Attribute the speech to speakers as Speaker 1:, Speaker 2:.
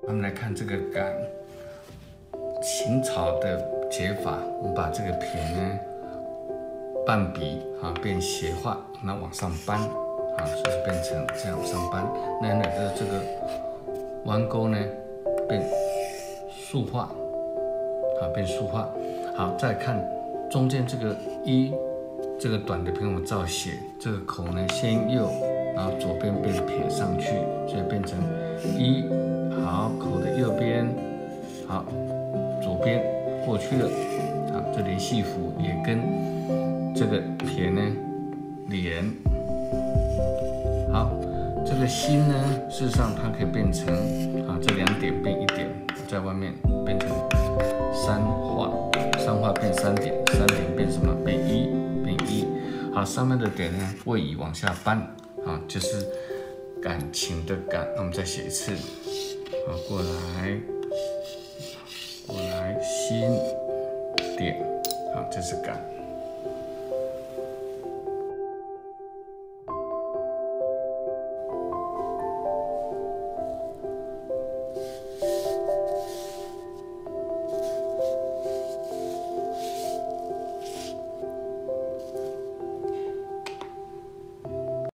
Speaker 1: 我们来看这个感，秦朝的解法，我们把这个撇呢半笔变斜画，那往上扳就是变成这样往上扳，那这个弯钩呢变竖画，变竖画。好，再看中间这个一，这个短的边我们照写，这个口呢先右，然后左边变撇上去，所以变成一。好，口的右边，好，左边过去了，好，这连细符也跟这个撇呢连。好，这个心呢，事实上它可以变成这两点变一点，在外面变成三画变三点变什么？变一。好，上面的点呢位移往下扳，就是感情的感。那我们再写一次，好，过来，心点，好，这是感。